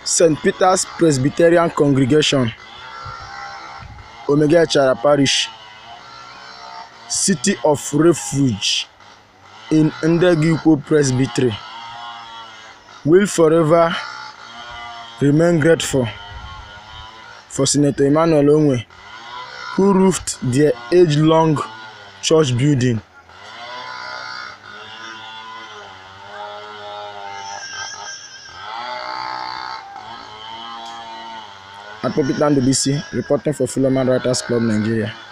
St. Peter's Presbyterian Congregation, Omege Echara Parish, City of Refuge in Omege Presbyterian, will forever remain grateful for Senator Emmanuel Onwe, who roofed their age-long church building. At Presbyterian BC, reporting for Philoman Writers Club, Nigeria.